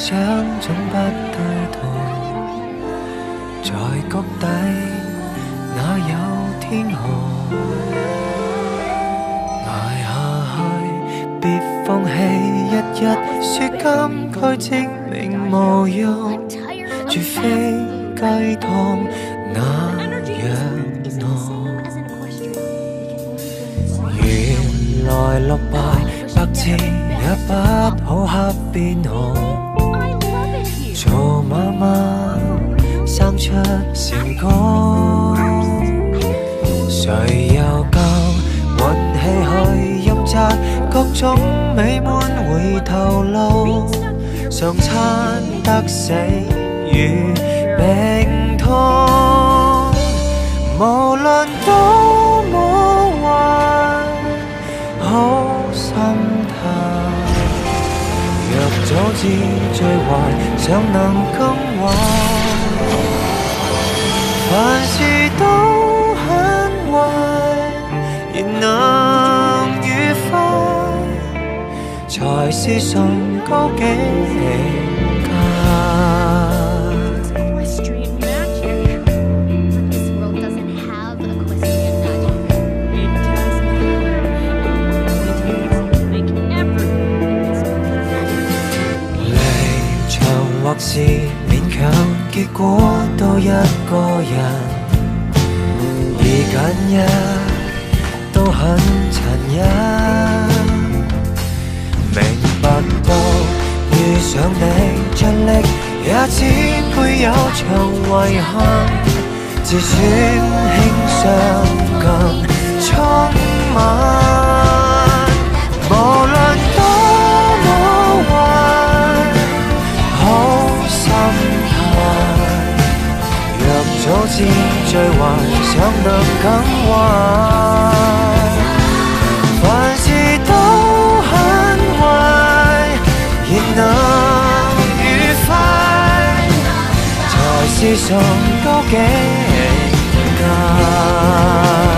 想總不對同，在谷底哪有天河？捱下去，別放棄，日日說金句證明無用，除非雞湯那樣濃。原來落敗百次也不好黑變紅。做媽媽生出成功，誰又夠運氣去陰責各種美滿回頭路，常餐得死與病痛，無論多麼壞，好心態。若早知最壞，尚能更壞，凡事都很壞，仍能愉快，才是崇高境界。或是勉強，結果都一個人，而緊一都很殘忍。明白到遇上你盡力，也只配有場遺憾，自尊輕傷更充滿。無論多麼壞，好心態。若早知最壞，尚能更壞。凡事都很壞，仍能愉快，才是崇高境界。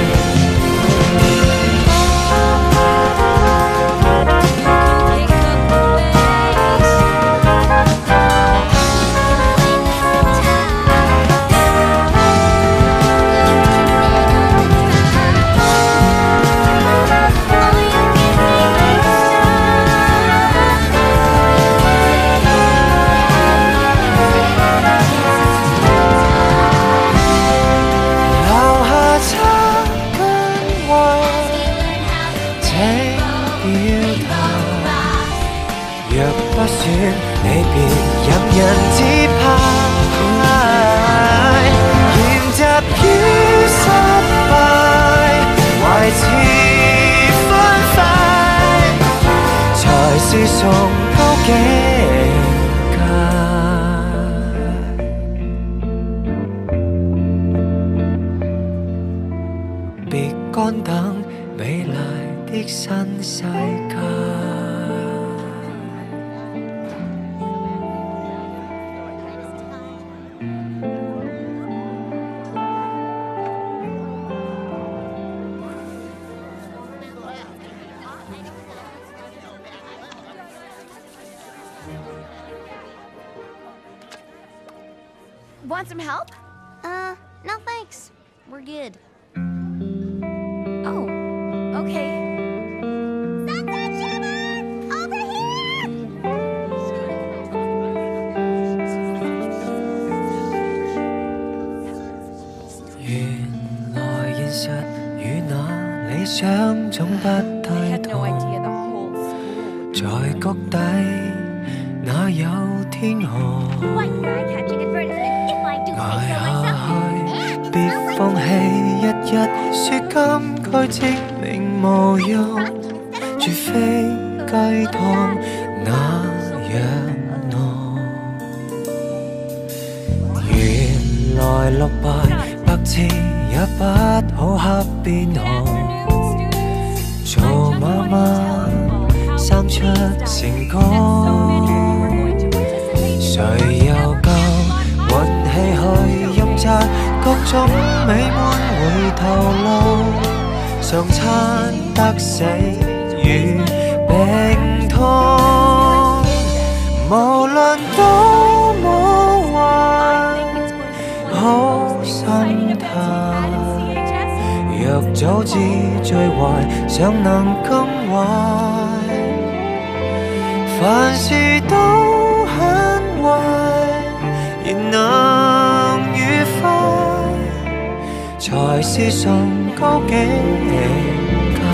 不選你別任人指派，研習於失敗，懷持歡快，才是崇高境界。別乾等美麗的新世界。 Want some help? No thanks. We're good. Oh, okay. Sunset Shimmer! Over here! 原來現實與那理想總不太同，在谷底哪有天河？捱下去，別放棄，日日說金句證明無用，除非雞湯那樣濃。原來落敗百次也不好黑變紅，做媽媽生出成功，誰又夠運氣去陰責各種美滿回頭路，常餐得死與病痛，無無論多麼壞，好心態。若早知最壞，尚能更壞，凡事都很壞，然能愉快，才是崇高境界。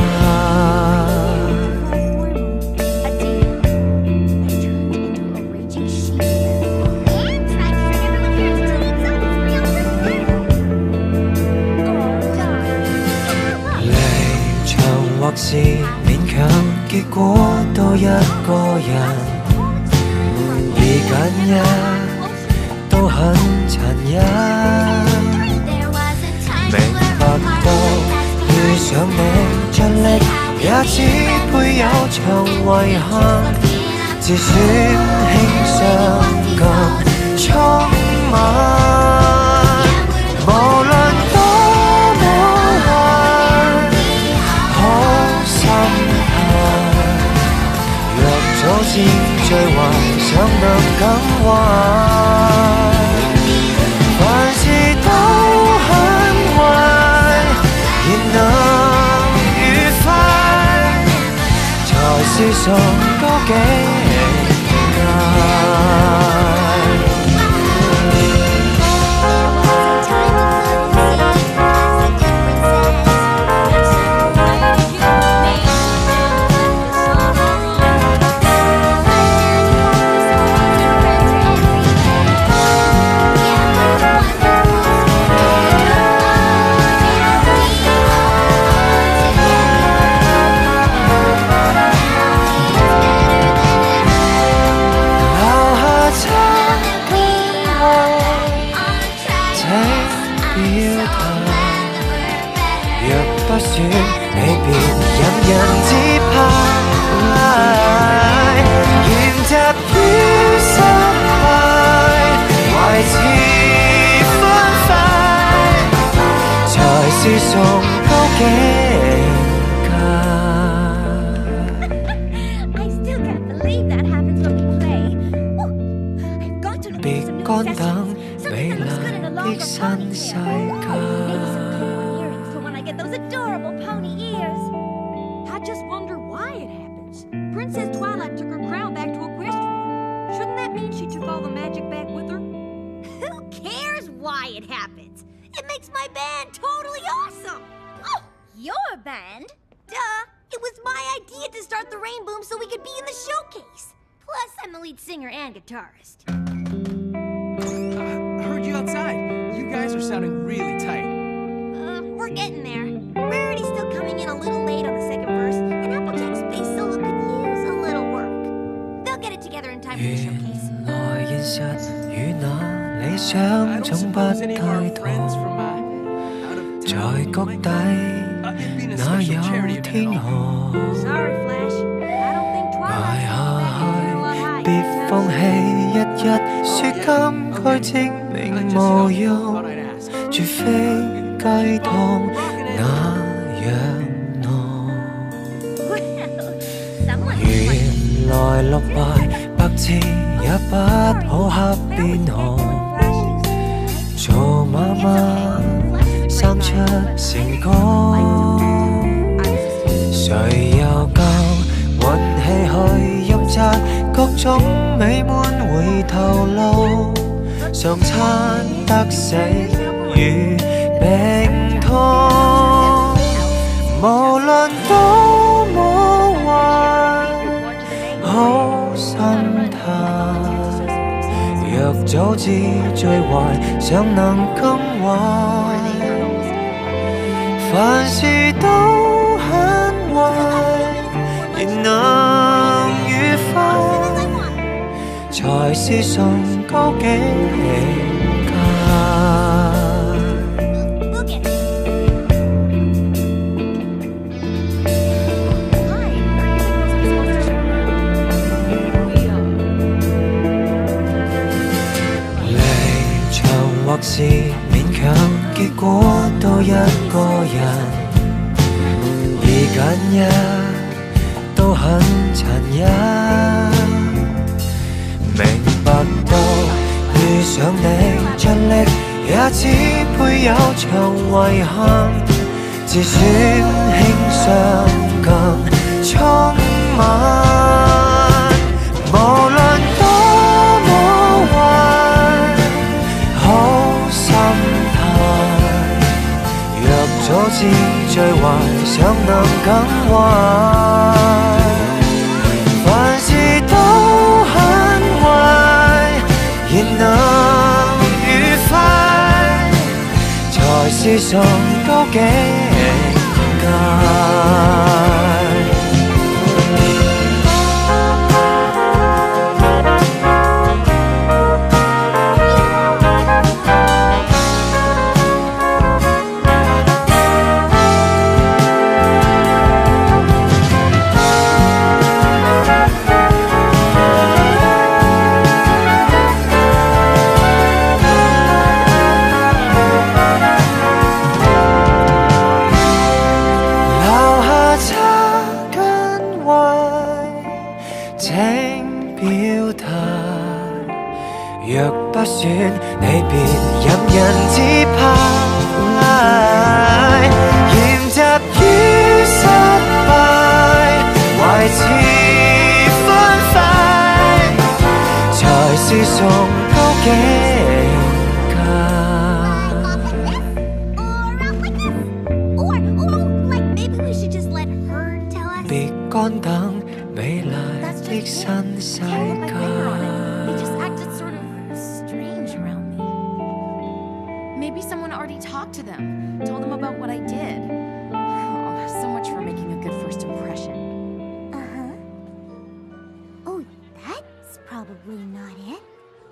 或是勉強，結果都一個人。而緊一都很殘忍。明白到遇上你盡力，也只配有場遺憾。自尊輕傷更充滿，無論多麼壞。若早知最壞，尚能更壞，凡事都很壞，然能愉快，才是崇高境界。不選你便任人指派，沿着於失敗，懷持歡快，才是崇高境界。別乾等美麗的新世界。 Those adorable pony ears. I just wonder why it happens. Princess Twilight took her crown back to Equestria. Shouldn't that mean she took all the magic back with her? Who cares why it happens? It makes my band totally awesome. Oh, your band? Duh. It was my idea to start the Rain Boom so we could be in the showcase. Plus, I'm the lead singer and guitarist. I heard you outside. You guys are sounding really tight. We're getting there. Rarity's still coming in a little late on the second verse, and Applejack's bass solo could use a little work. They'll get it together in time for the showcase. 原來現實與那理想總不太同，在谷底哪有天河？ Sorry, Flash. I don't think 捱 Twilight 下 is 去，別放棄，日日說今該證明無用，絕非。雞湯那樣濃，原來落敗百次也不好黑變紅，做媽媽生出成功，誰又夠運氣去任責各種美滿回頭路，常撐得死與病痛，無論多麼壞，好心態。若早知最壞，尚能更壞，凡事都很壞，仍能愉快，才是崇高境界。或是勉強，結果都一個人，而緊一都很殘忍。 想你盡力，也只配有場遺憾。自尊輕尚更充滿，無論多麼壞，好心態。若早知最壞，想能更壞。凡事都很壞，仍能愉快，才是崇高境界。若不選你，別任人自派，言習於失敗，懷持歡快，才是崇高境界。別乾等美麗的新世界。 Maybe someone already talked to them, told them about what I did. Oh, so much for making a good first impression. Oh, that's probably not it.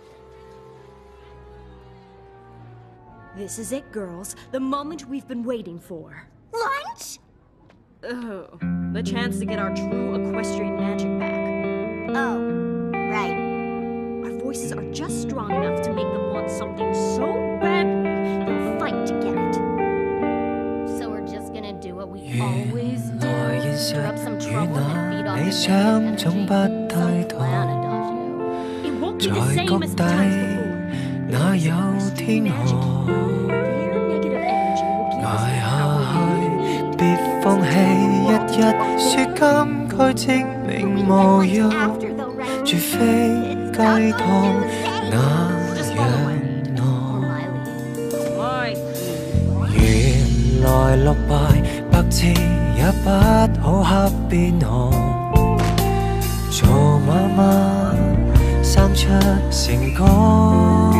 This is it, girls. The moment we've been waiting for. Lunch? Oh, the chance to get our true equestrian magic back. Oh, right. Our voices are just strong enough to make them want something so badly they'll fight to get it. So we're just gonna do what we always do. 原來現 Stir up 實 some 與 trouble and feed 那 off 理 the 想 negative 總不 energy. 太 Some 同， plan it, don't you? It won't be 在 the same 谷 as the 底 times before. 哪有天河？ Their negative energy will keep us 捱 in 下 power. 去，別放棄，日日說今該證明無用， After though, right? 絕非雞湯那樣濃。 My 原來落敗百次也不好黑變紅，做媽媽生出成功，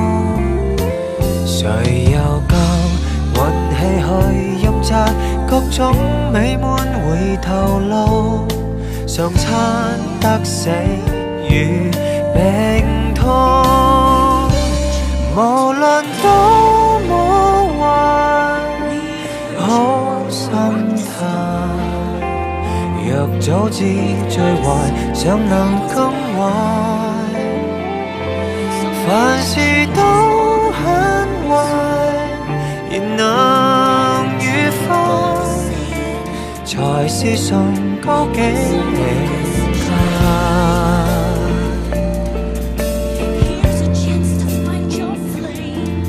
誰又夠運氣去任責各種美滿回頭路，常餐得死與病痛，無論多麼壞，好心態。若早知最壞，想能更壞，凡事都很壞，仍能愉快，才是崇高境界。 Here's a chance to find your flame.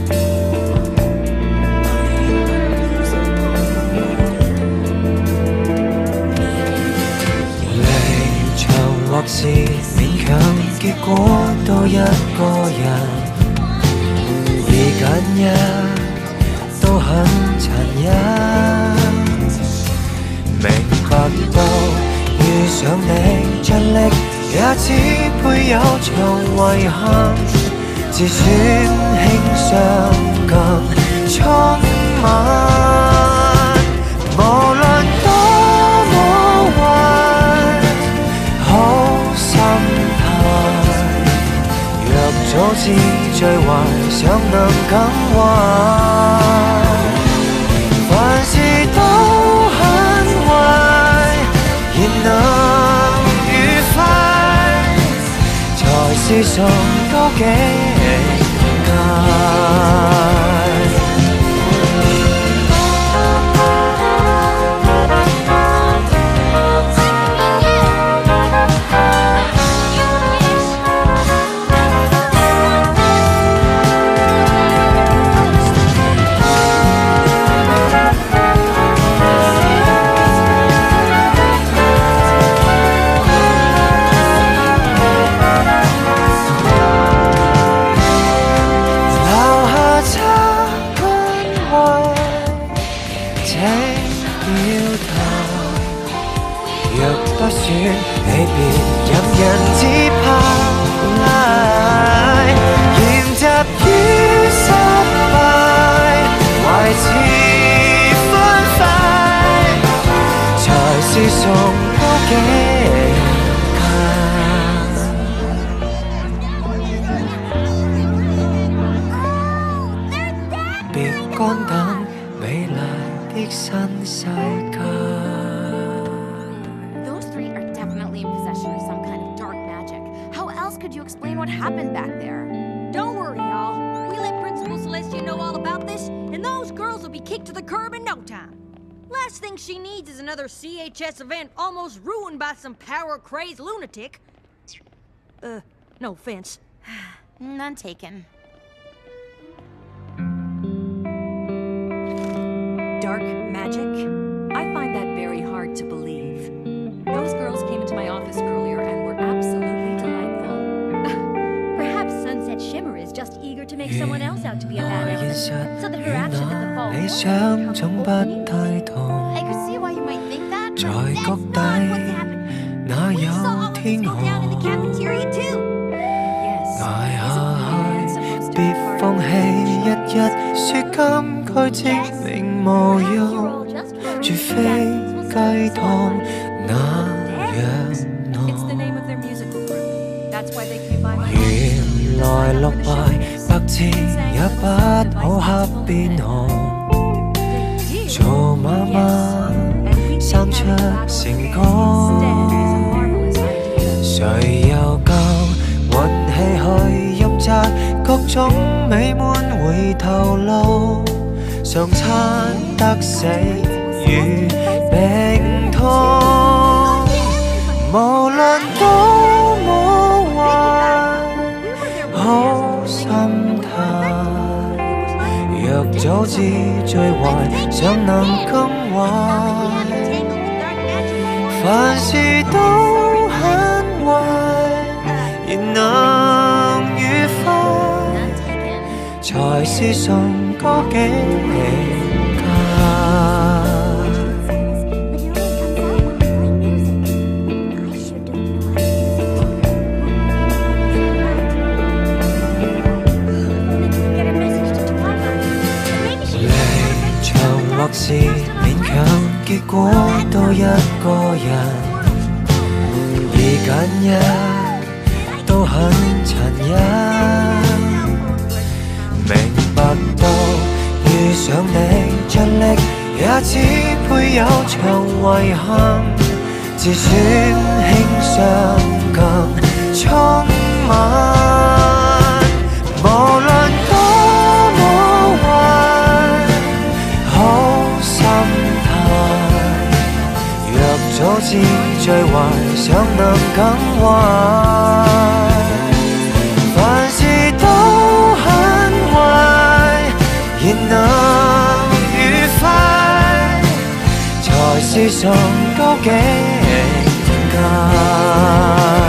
離場或是勉強，結果都一個人。而緊一都很殘忍。明白到遇上你盡力，也只配有場遺憾。自尊輕尚更充滿，無論多麼壞，好心態。若早知最壞，想能更壞，凡事都很壞，仍能愉快，才是崇高境界。 算你別任人指派，言習於失敗，懷持歡快，才是崇高境界。別乾等美麗的新世界。 Those three are definitely in possession of some kind of dark magic. How else could you explain what happened back there? Don't worry, y'all. We let Principal Celestia know all about this, and those girls will be kicked to the curb in no time. Last thing she needs is another CHS event almost ruined by some power-crazed lunatic. No offense. None taken. Dark magic? I find that very hard to believe. Those girls came into my office earlier and were absolutely delightful. Perhaps Sunset Shimmer is just eager to make someone else out to be a badass, so that her action at the fall 理想總不太同， I could see why you might think that. 在 That's 谷 not 底 what's happening. 哪 We saw 有 all of this 天 go down in the 河？ cafeteria too. Yes. 捱 Isn't 下 Leanne 去， supposed to 別 be part 放 of 棄 the 日日說今句證明無 After 用 all,，just for 絕 a 非 reason, we'll 雞 see 湯 the 那樣 It's the 濃。 name of their musical group. That's why they came by my 原來落敗百次也不好黑邊紅，做媽媽生出成功，誰又夠運氣去陰責各種美滿回頭路，常餐得死與病痛，無論多麼壞，好心態。若早知最壞，尚能更壞，凡事都很壞，然能愉快， None taken. 才是崇高境界。 離場或是勉強，結果都一個人，二揀一都很殘忍。明白到遇上你盡力，也只配有場遺憾，自尊輕傷更充滿。無論多麼壞，好心態。若早知最壞，尚能更壞。凡事都很壞，然能愉快，才是崇高境界。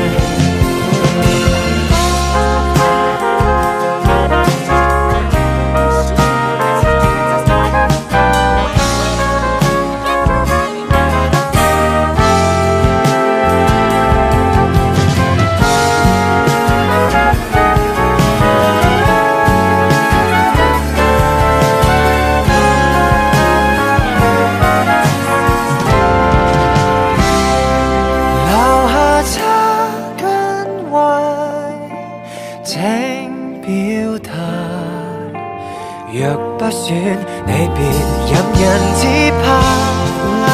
留下差跟壞，請表態。若不選，你別任人指派。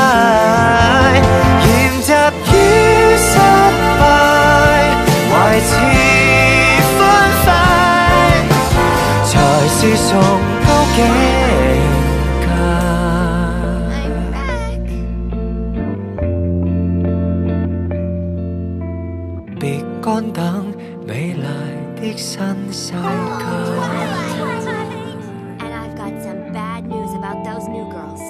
言習於失敗，懷持歡快，才是崇高境界。 I'm back. 別乾等美麗的新世界。 And I've got some bad news about those new girls.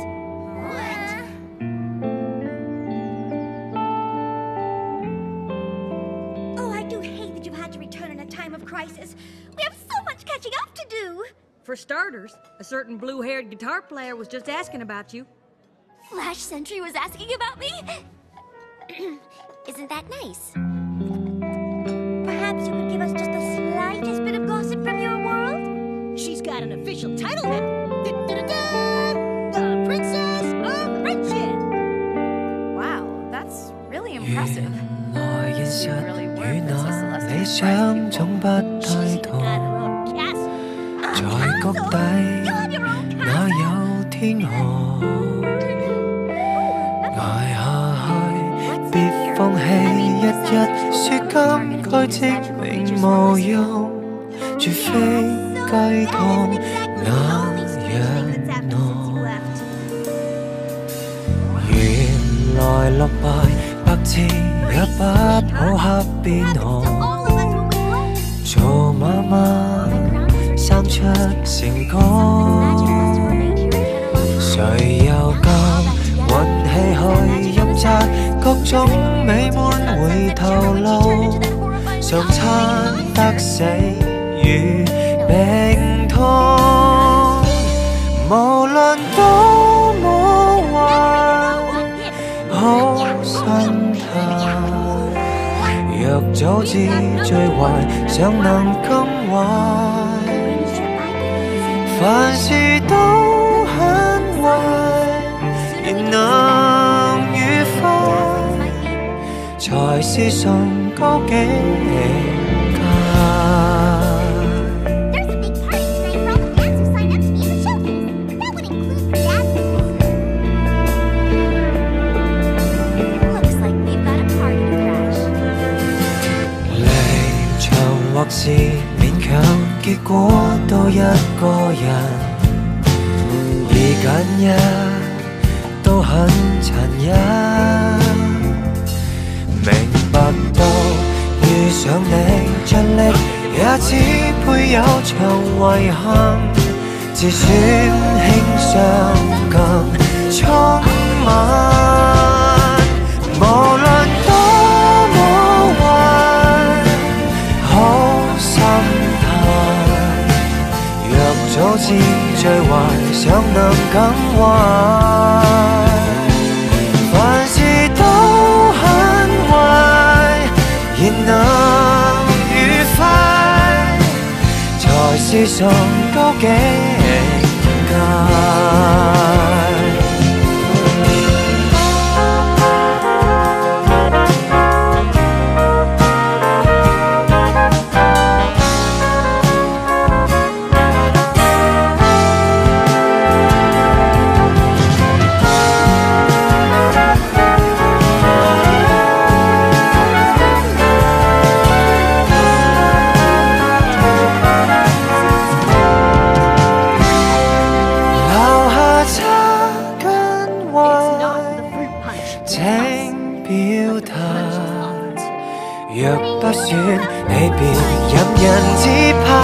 Oh, I do hate that you've had to return in a time of crisis. We have so much catching up to do. For starters, a certain blue-haired guitar player was just asking about you. Flash Sentry was asking about me? Isn't that nice? Perhaps you could give us just the slightest bit of gossip from your world? She's got an official title now. The Princess of Friendship. Wow, that's really impressive. 原來現實 Really 與 were 那 Princess 理 Celestine's 想總不 She's 對 got 同， her own castle. 在谷底 You'll have your own 哪 castle. 有天河？捱下去，別放棄，日日說今該證明無用，絕非雞湯那樣濃。原來落敗百次也不好黑變紅， All of us when we play. 做媽媽生出成功。 誰又夠運氣去入閘，各種美滿回頭路，常撐得死與病痛。無論多麼壞，好心態。若早知最壞，尚能更壞。凡事都很壞，仍能愉快，才是崇高境界。 There's a big party tonight for all the fans who signed up to be in the showcase. That would include Dad. Looks like we've got a party to crash. 離場或是勉強，結果都一個人。而揀一都很殘忍，明白到遇上你盡力，也只配有場遺憾，自尊輕傷更充滿。無論多麼壞，好心態。若早知最壞，尚能更壞。凡事都很壞，仍能愉快，才是崇高境界。 若不選你，別任人指派。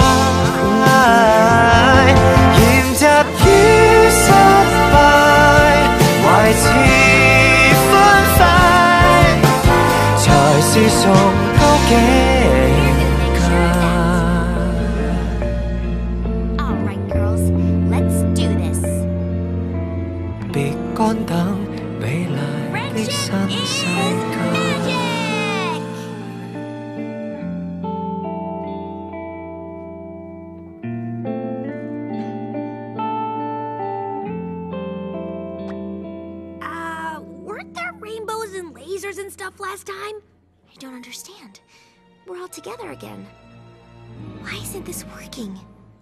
嚴習於失敗，懷持歡快，才是崇高境界。 All right, girls, let's do this. 別乾等美麗的新世界。 Weren't there rainbows and lasers and stuff last time? I don't understand. We're all together again. Why isn't this working?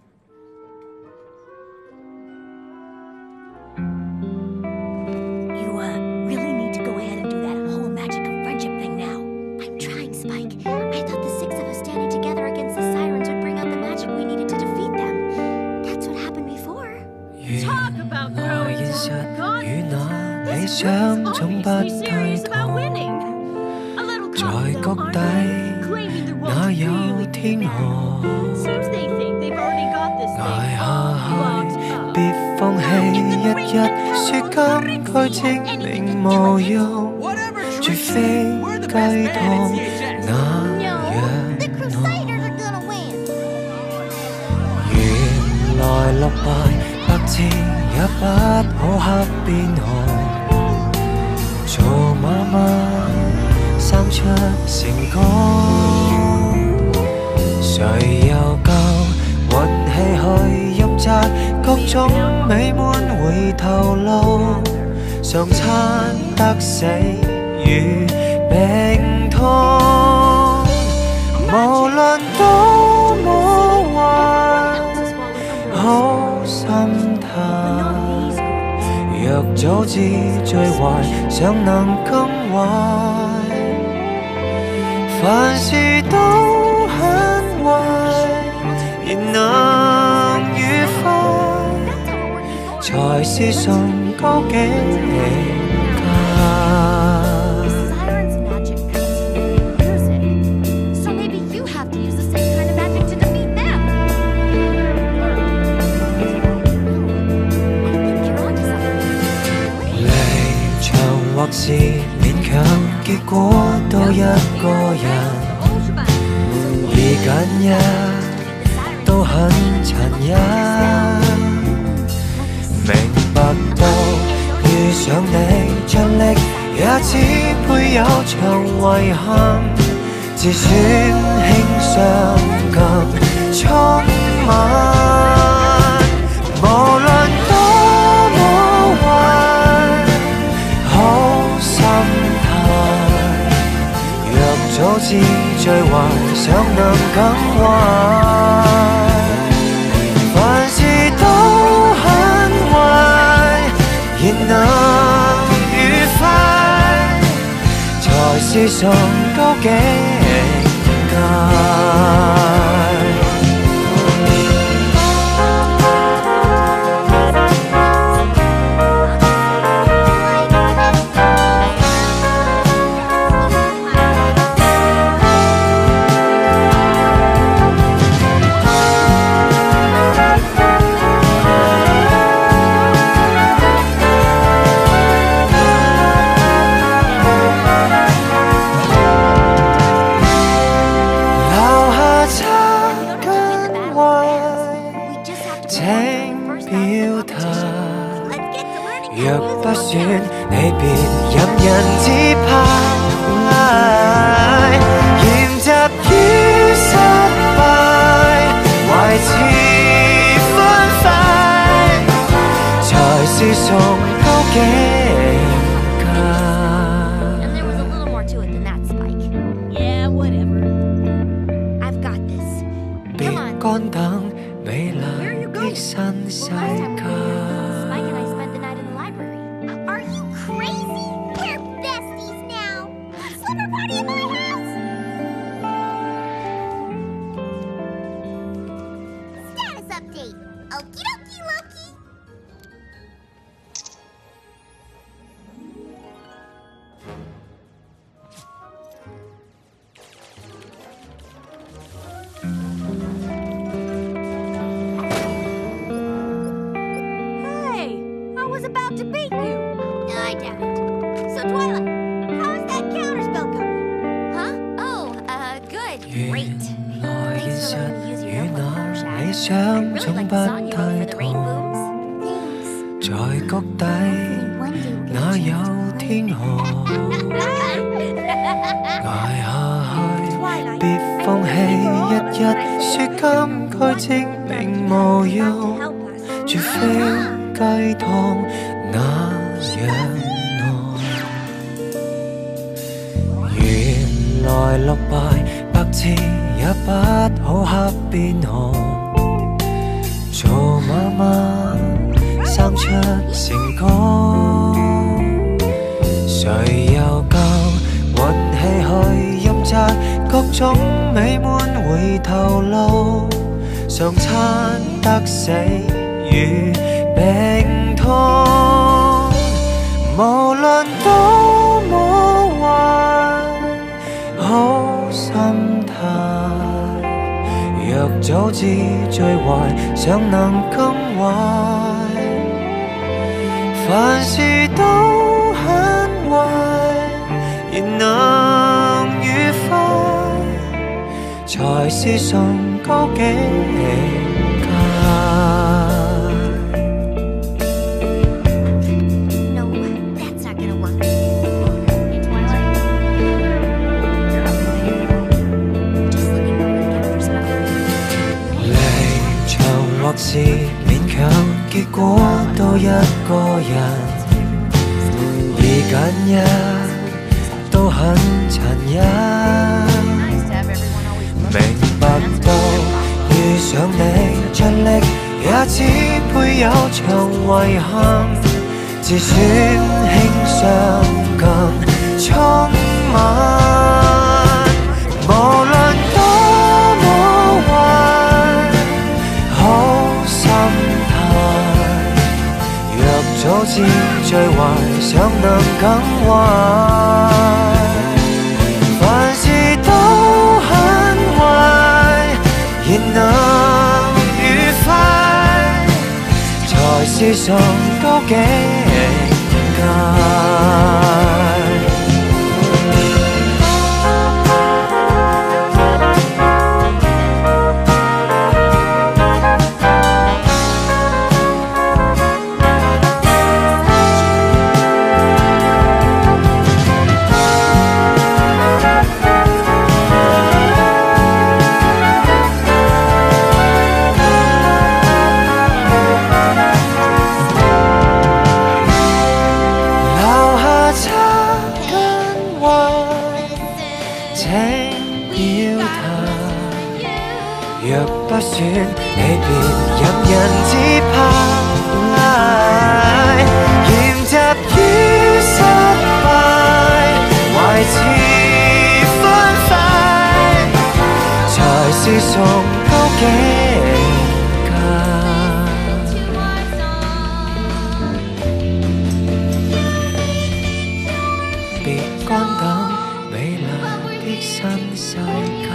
You, really need to go ahead and do that whole magic of friendship thing now. I'm trying, Spike. I thought the 6 of us standing together against the sirens would bring out the magic we needed to defeat them. That's what happened before. Talk about growing 現實 God, 與那理 this 想 girl's 總不 obviously 對 serious about 同， winning. A little 在 cocky 谷 though, 底 aren't they? Claiming they're 哪 what 有 really 天 matters. 河？ Seems they think they've already got this 捱 thing 下 all 去， locked up. 別放棄，日日說今該證明無用， Whatever, 絕 Trixie. 非 We're the 雞 best band 湯 in CHS. 那 No, the 樣濃。 Crusaders are gonna win. 原來落敗百次也不好黑變紅，做媽媽種美滿回頭路，常撐得死與病痛。無論多麼壞，好心態。若早知最壞，尚能更壞，凡事都很壞，然能愉快，才是崇高境界。 Siren's magic comes from music, so maybe you have to use the same kind of magic to defeat them. I think you're onto something. 離場或是勉強，結果都一個人。而揀一都很殘忍。明白到遇上你盡力，也只配有場遺憾。自尊輕傷更充滿，無論多麼壞，好心態。若早知最壞，尚能更壞，凡事都很壞，然能愉快，才是崇高境界。若不選，你別任人自派，研習於失敗，懷持歡快，才是崇高境界。 And there was a little more to it than that, Spike. Yeah, whatever. I've got this. 別 Come on. 乾等美麗的新世 Last time we were here, 界。 Spike and I spent the night in the library. Are you crazy? We're besties now. Slumber party in my house. Status update. Okie dokie, Loki. Hey, I was about to beat you. I doubt it. So, Twilight, how's that counterspell coming? Huh? Oh, good. 原 Great. 來 Thanks 現 for 實 letting me use your 與 notebook, 那 Fluttershy. 理 I 想 really 總 like 不 the song you wrote 太 for the rain 同， booms. Thanks. 在谷底 One day we'll get 哪 a 有 chance to 天河？捱下去，別放棄，日日說今該證明無用， help us. 絕非雞湯那樣濃。原來落敗百次也不好黑變紅，做媽媽生出成功，誰又夠運氣去任責各種美滿回頭路，常撐得死與病痛，無論多麼壞，好心態。若早知最壞，尚能更壞，凡事都很壞，然能愉快，才是崇高境界。 No, that's not gonna work. Hey, Twilight. You're up late. Just looking over the counterspell. 離場或是勉強，結果都一個人，而揀一都很殘忍。明白到遇上你盡力，也只配有場遺憾。自尊輕傷更充滿，無論多麼壞，好心態。若早知最壞，想能更壞，凡事都很壞，然能愉快，才是崇高境界。若不選，你便任人自派，嫌習於失敗，懷持歡快，才是崇高境界。別乾等美麗的新世界。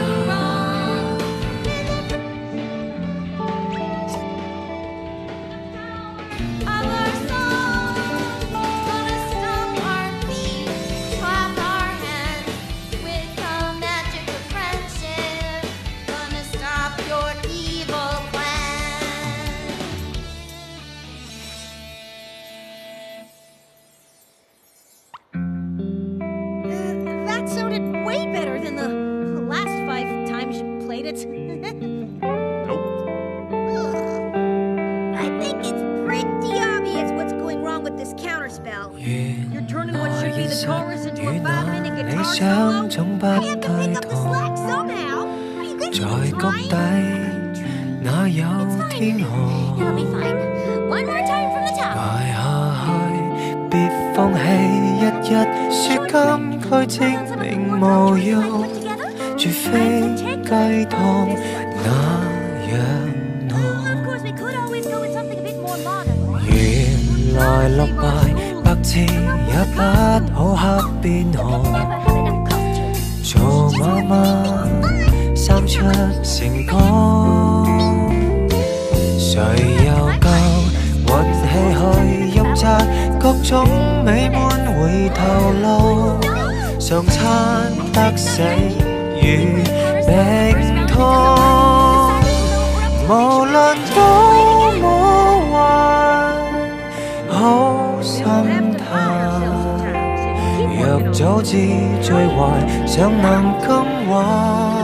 That sounded way better than the last 5 times you played it. Nope. I think it's pretty obvious what's going wrong with this counterspell. You're turning what should be the chorus into a 5-minute 理 guitar 想 solo. 總不 I have to 低 pick up the 頭， slack somehow. Are you guys 在谷 trying? 底哪有天河？ It'll be fine. One more time from the top. 捱下去，別放棄，日日說金句證明無用，除非雞湯那樣濃。 Of course, we could always go with something a bit more modern. 原來落敗百次也不好黑變紅，做媽媽三出成功，誰又夠運氣去任責各種美滿回頭路，常餐得死與病痛，無論多麼壞，好心態。若早知最壞，想能更壞，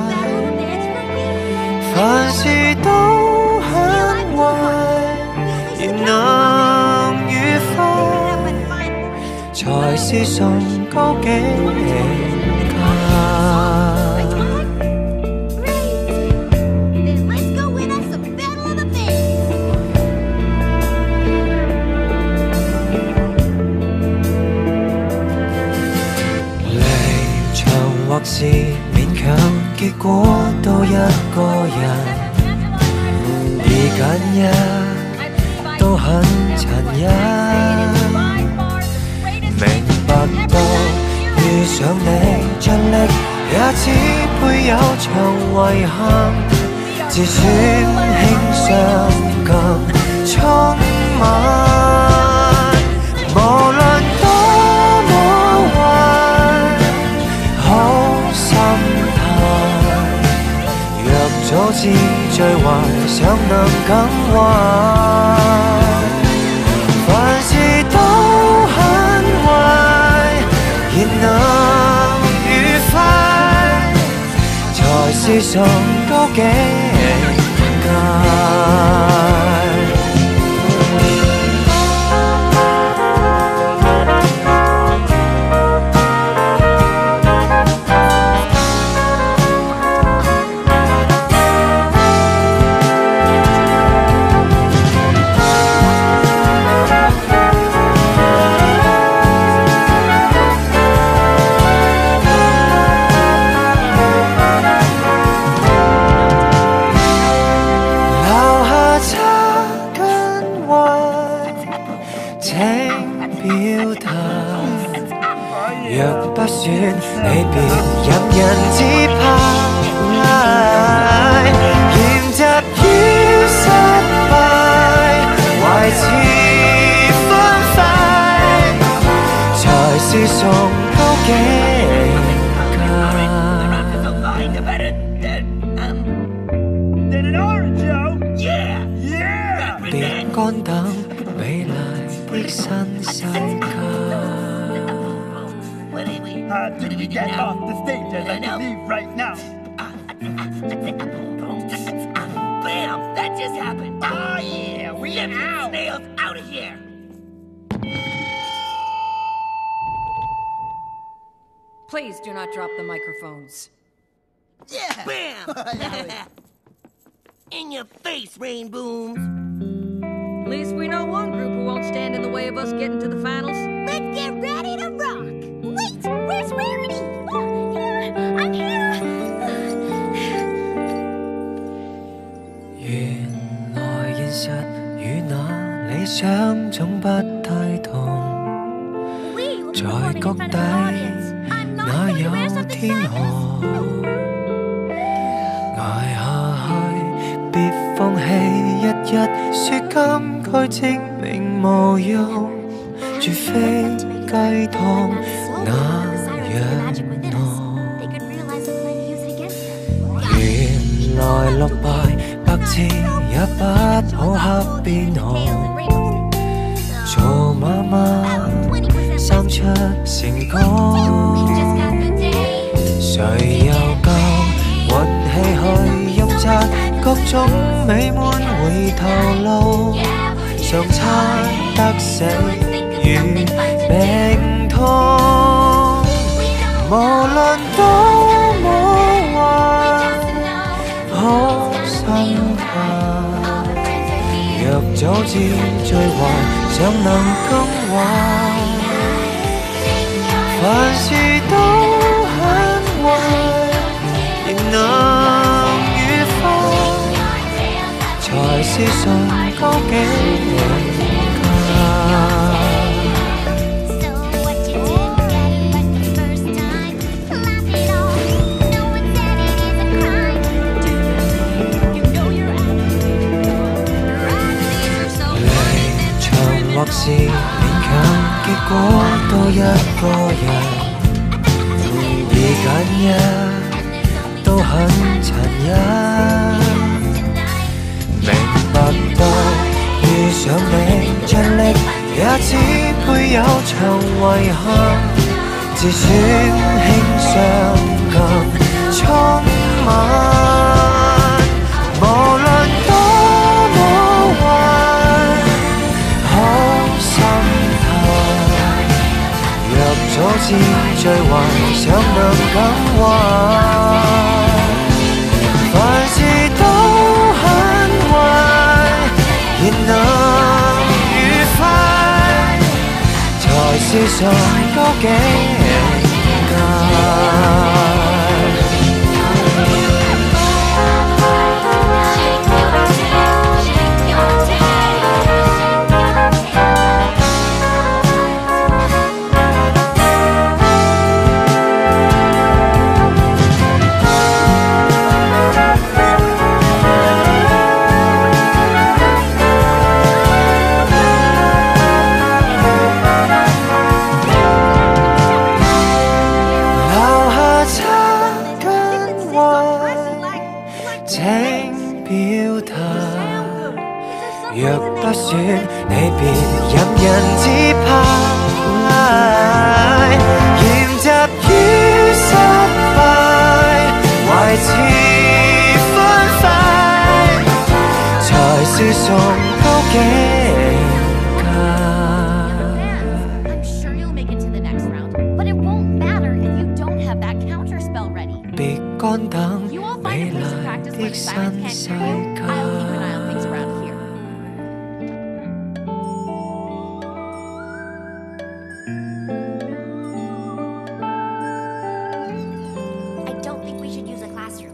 凡事都很壞，然能愉快，才是崇高境界。 Then let's go win us a battle of the bands. 離場或是勉強，結果都一個人，而揀一都很殘忍。明白到遇上你盡力，也只配有場遺憾。自尊輕傷更充滿，無論多麼壞，好心態。若早知最壞，想能更壞，凡事都很壞，然能愉快，才是崇高境界。 若不選你，別任人指派。言習於失敗，懷持歡快，才是崇高境界。別乾等美麗的新世界。 Get off the stage and let me leave right now. Bam! That just happened. Oh yeah, we get these snails out of here. Please do not drop the microphones. Yeah. Bam! In your face, Rain Booms. At least we know one group who won't stand in the way of us getting to the finals. Let's get ready to rock! Wait, where's Rarity? Oh, here, I'm here! 原來現實與那理想總不太同，在谷底哪有天河？捱下去，別放棄，日日說今該證明無用，絕非雞湯那樣濃。原來落敗百次也不好黑變紅，做媽媽生出成功，誰又夠運氣去陰責各種美滿回頭路，常差得死與病痛，無論多麼壞，好心態。若早知最壞，尚能更壞，凡事都很壞，仍能愉快，才是崇高境界。或是勉強，結果都一個人，而揀一都很殘忍。明白到遇上你，盡力也只配有場遺憾，自尊輕傷更充滿。無論多麼壞，好心態。若早知最壞，尚能更壞。凡事都很壞，仍能愉快，才是崇高境界。若不選你，別任人指派，嫌習於失敗，懷持歡快，才是崇高境界。 I'm sure you'll make it to the next round, but it won't matter if you don't have that counter spell ready. 別乾等 You won't 美 find a place to practice 麗 where 的 the 新 sirens 世 can't hear you. 界。 I'll keep an eye on things around here. I don't think we should use a classroom.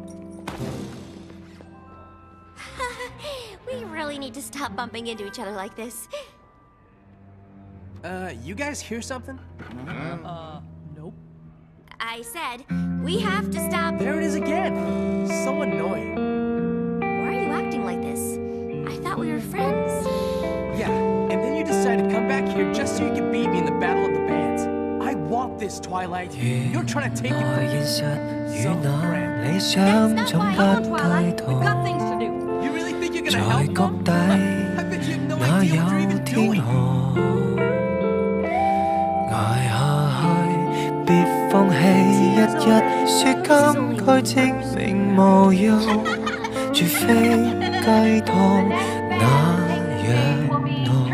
We really need to stop bumping into each other like this. You guys hear something? I said, we have to stop. There it is again. So annoying. Why are you acting like this? I thought we were friends. Yeah, and then you decided to come back here just so you could beat me in the battle of the bands. I want this, Twilight. You're trying to take it from me. So, friend. That's Come on, Twilight. We've got things to do. You really think you're gonna help them? I bet you have no idea what you're even doing. 捱下去，別放棄，日日説今佢證明無用，絕非雞湯那樣濃。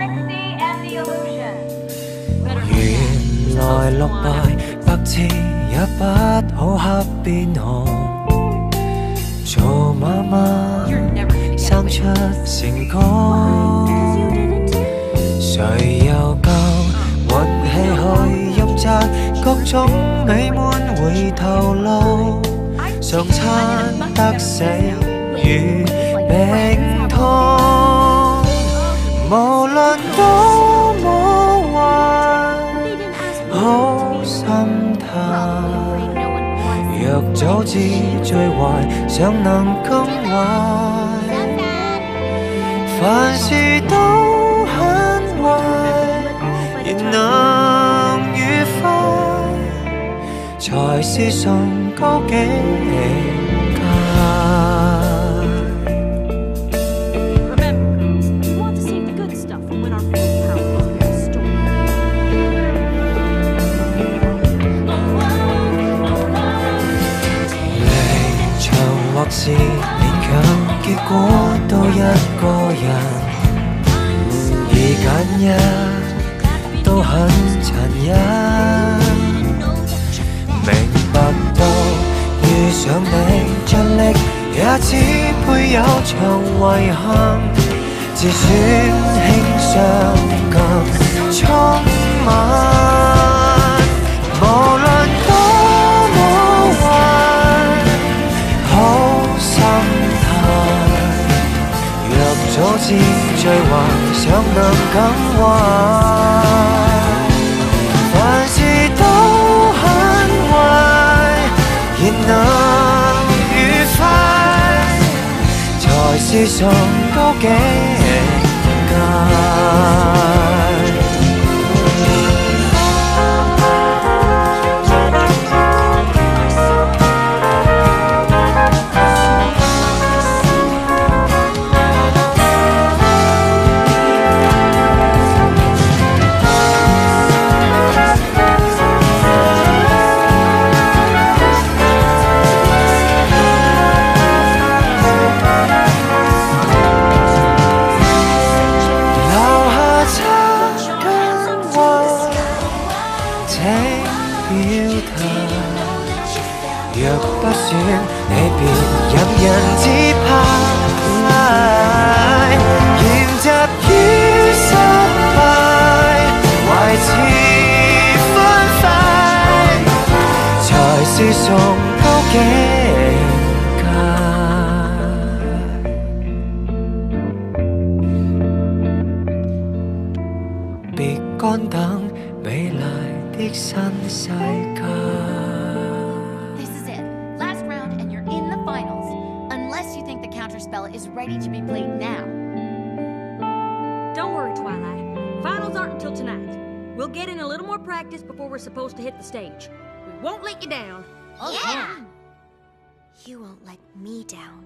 原來落敗，白痴也不好黑變紅。做媽媽生出成功，誰又夠運氣去任責各種美滿回頭路，常親得死與病痛，無論多麼壞，好心態。若早知最壞，尚能更壞，凡事都很壞，仍能愉快，才是崇高境界。或是勉強，結果都一個人，二揀一都很殘忍。明白到遇上你盡力，也只配有場遺憾，自尊輕傷更充滿，無論多麼壞。好心態，若早知最壞，尚能更壞，凡事都很壞，仍能愉快，才是崇高境界。若不選，你別任人自拍，言習於失敗，懷持歡快，才是崇高境界。別乾等美麗的新世界。 Is ready to be played now. Don't worry, Twilight. Finals aren't until tonight. We'll get in a little more practice before we're supposed to hit the stage. We won't let you down. Yeah! You won't let me down.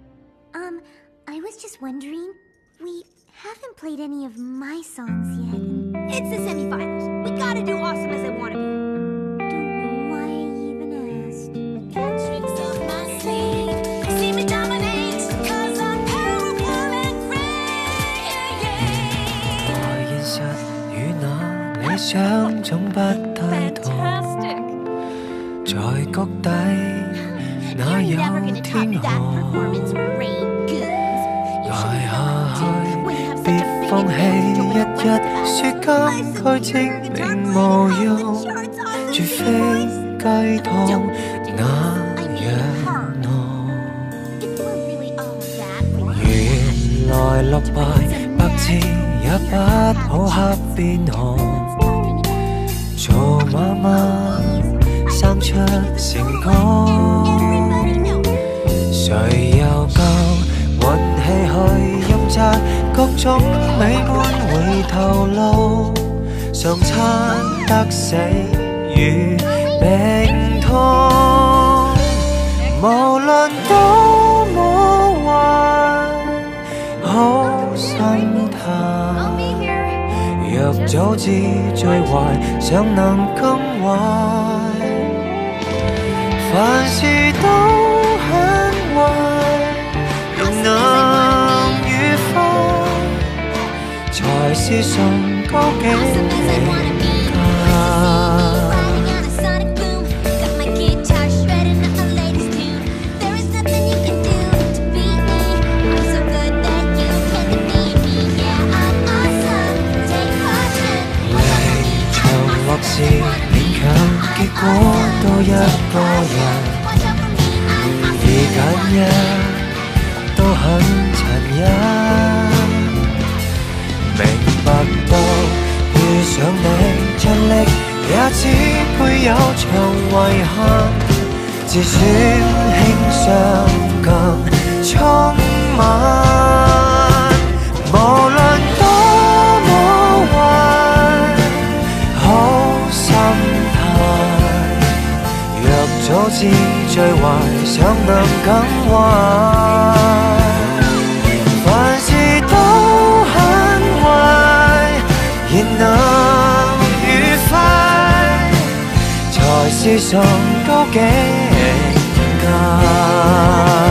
I was just wondering, we haven't played any of my songs yet. It's the semifinals. We gotta do awesome as they want to be. Don't know why I even asked. Tricks up my sleeve, see me dominate. 理想總不太同，在谷底哪有天河？捱下去，別放棄，日日説今佢證明無用，絕非雞湯那樣濃。原來落敗，白痴也不好黑變紅。做媽媽生出種美滿回頭路，常撐得死與病痛。無論多麼壞，好心態。若早知最壞，尚能更壞。凡事都很壞，仍能愉快，才是崇高境界。或是勉強，結果都一個人，而揀一都很殘忍。明白到遇上你盡力，也只配有場遺憾，自尊輕傷更充滿。無論多麼壞，好心態，若早知最壞，尚能更壞。凡事都很壞，仍能愉快，才是崇高境界。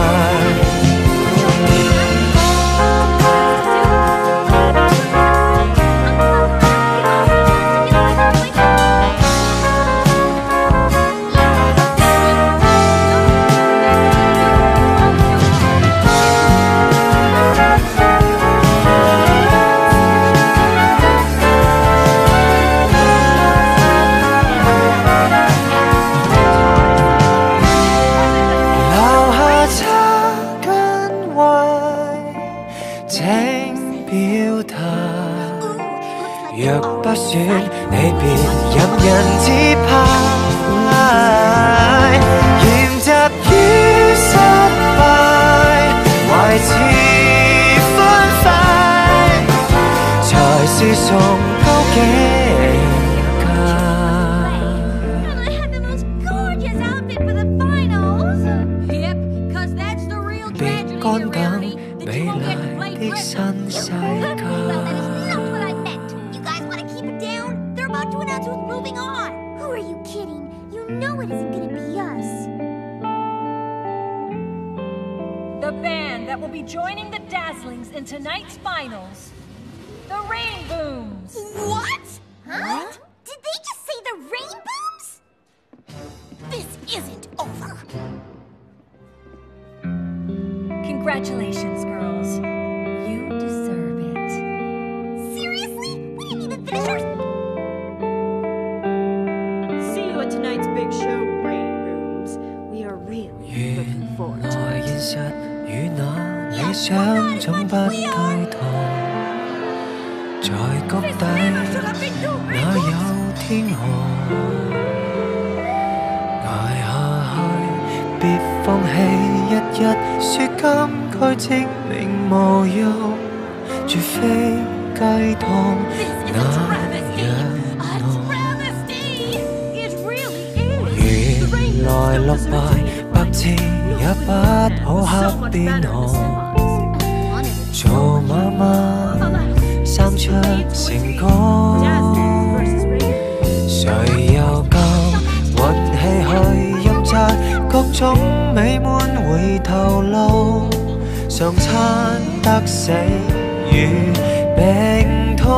若不選，你別任人自拍，嚴習於失敗，懷持歡快，才是崇高境界。別乾等美麗的新世界。 The band that will be joining the Dazzlings in tonight's finals, the Rainbooms. What? Huh? What? Did they just say the Rainbooms? This isn't over. Congratulations, girls. You deserve it. Seriously? We didn't even finish our... See you at tonight's big show, Rainbooms. We are really looking forward to it. 現實與那理想總不該同，在谷底哪有天河？捱下去，別放棄，日日說今該證明無用，絕非雞湯那樣濃。原來落敗百次也不好黑變紅，做媽媽生出成功，誰又夠運氣去任責各種美滿回頭路，常撐得死與病痛，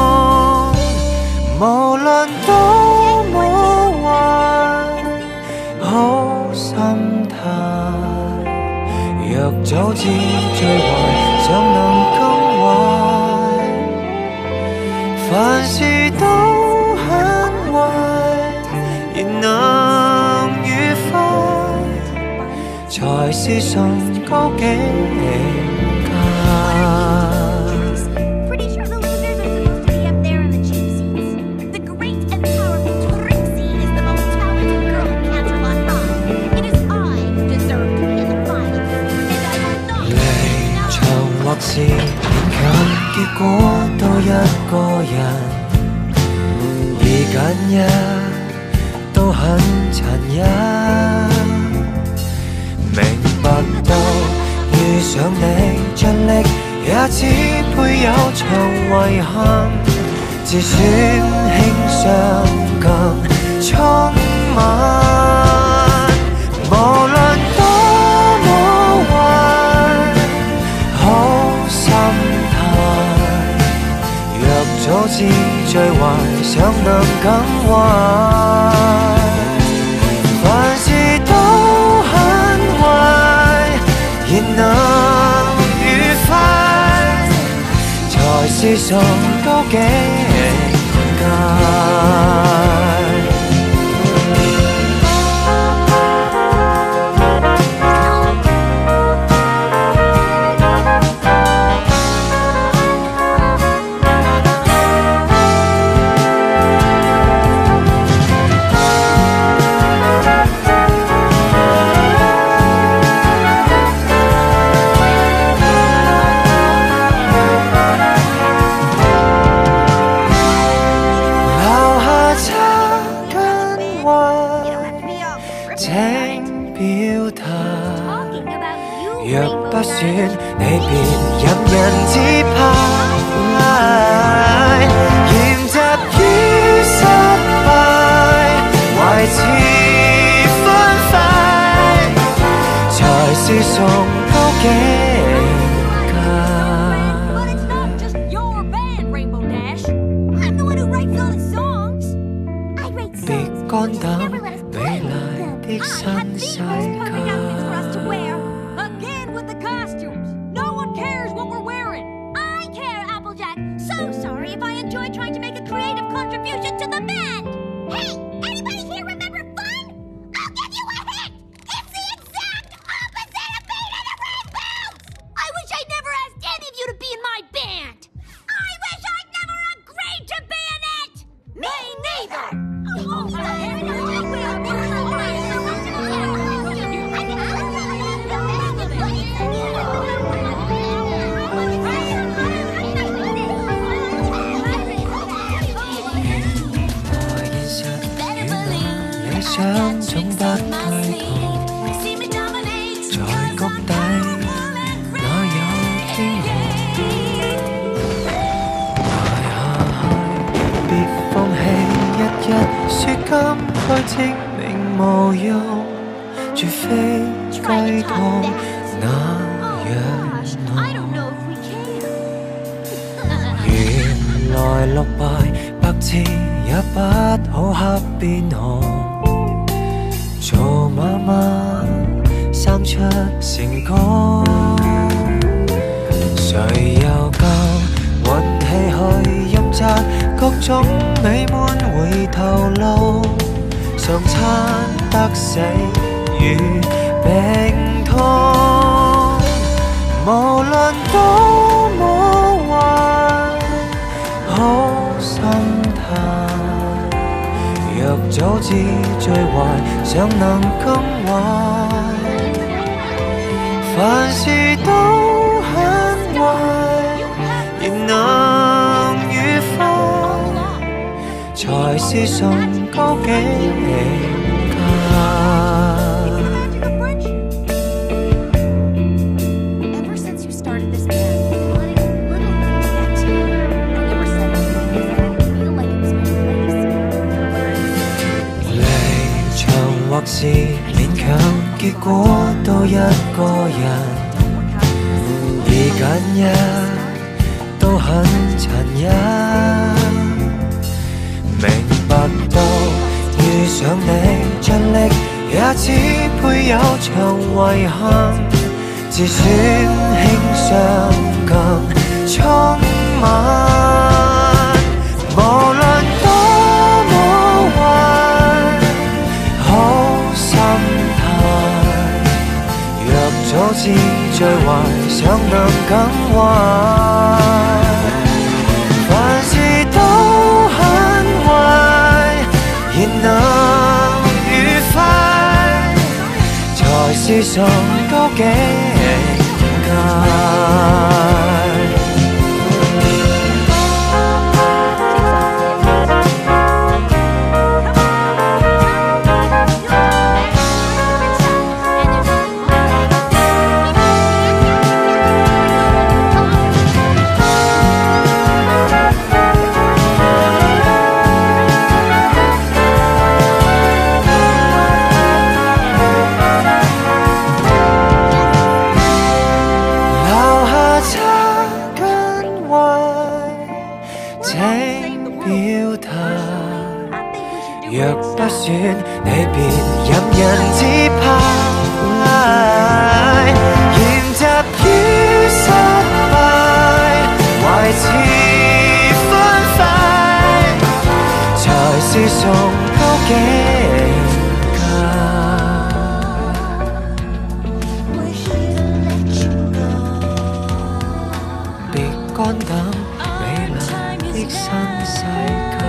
無論多麼壞，好心態。若早知最壞，尚能更壞。凡事都很壞，仍能愉快，才是崇高境界。 Pretty sure the losers are supposed to be up there in the cheap seats. The great and powerful Trixie is the most talented girl in Canterlot High. It is I who deserve to be in the finals, and I will not. 離場或是勉強，結果都一個人，而揀一都很殘忍。明白到遇上你盡力也只配有場遺憾，自尊輕傷更充滿。無論多麼壞，好心態。若早知最壞，想能更壞。凡事都很壞，然能愉快，才是崇高境界。不選你便任人自拍，嫌習於失敗，維持歡快，才是崇高境界。 But it's not just your band, Rainbow Dash. I'm the one who writes all the songs. I write songs. 別乾等美麗的新世界。 Trying to make a creative contribution to the band! Hey! Anybody here remember fun? I'll give you a hint! It's the exact opposite of being in a rainbows! I wish I'd never asked any of you to be in my band! I wish I'd never agreed to be in it! Me neither! 想總不退逃，在谷底哪有天河？捱下去，別放棄，日日說今該證明無用，除非雞湯那樣濃。原來落敗百次也不好黑變紅。 做媽媽生出成功，誰又夠運氣去任責各種美滿回頭路，常餐得死與病痛，無論多麼壞，好心態。 若早知最壞，尚能更壞。凡事都很壞，仍能愉快，才是崇高境界。 或是勉強，結果都一個人，而揀一都很殘忍。明白到遇上你盡力也只配有場遺憾，自尊輕傷更充滿。無論多麼壞。 早知最壞，想能更壞。凡事都很壞，然能愉快，才是崇高境界。 你別任人指派，言習於失敗，懷持歡快，才是崇高境界。別乾等美麗的新世界。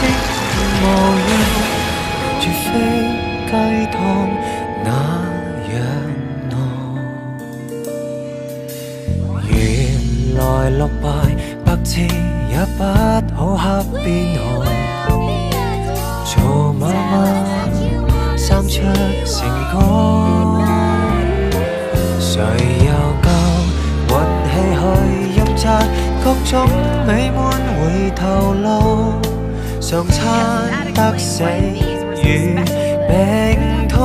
模樣，絕非雞湯那樣濃。原來落敗百次也不好黑變紅，做媽媽生出成功，誰又夠運氣去入閘？各種美滿回頭路，相差得死與病痛。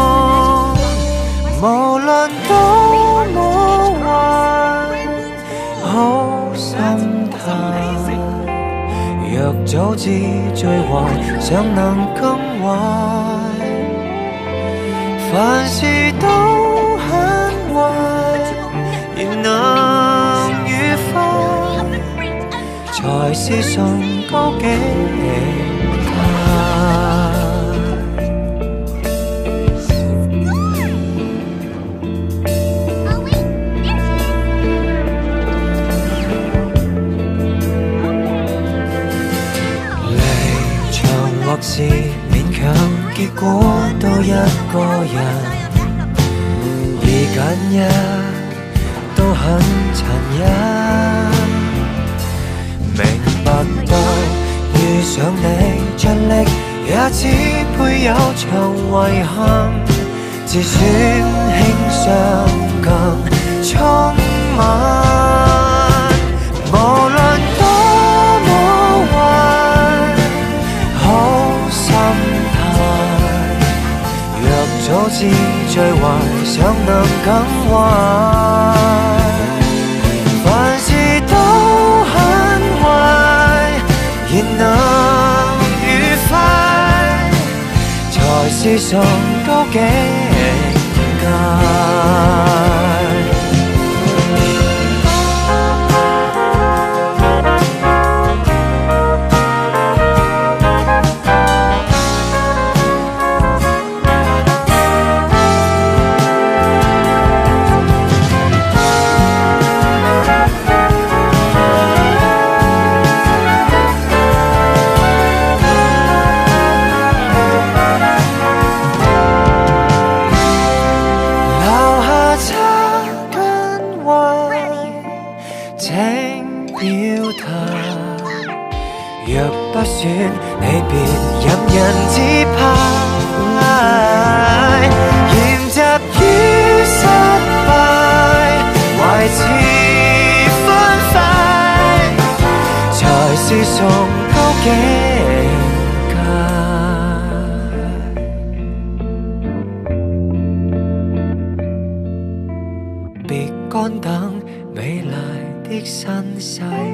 無論多麼壞，好心態。若早知最壞，尚能更壞。凡事都很壞，仍能愉快。才是崇高境界。離場或是勉強，結果都一個人。二揀一都很殘忍。明白到遇上你盡力，也只配有場遺憾。自尊輕傷更充滿。無論多麼壞，好心態。若早知最壞，尚能更壞。凡事都仍能愉快，才是崇高境界。若不選你，別任人指派。言習於失敗，懷持歡快，才是崇高境界。別乾等美麗的身世。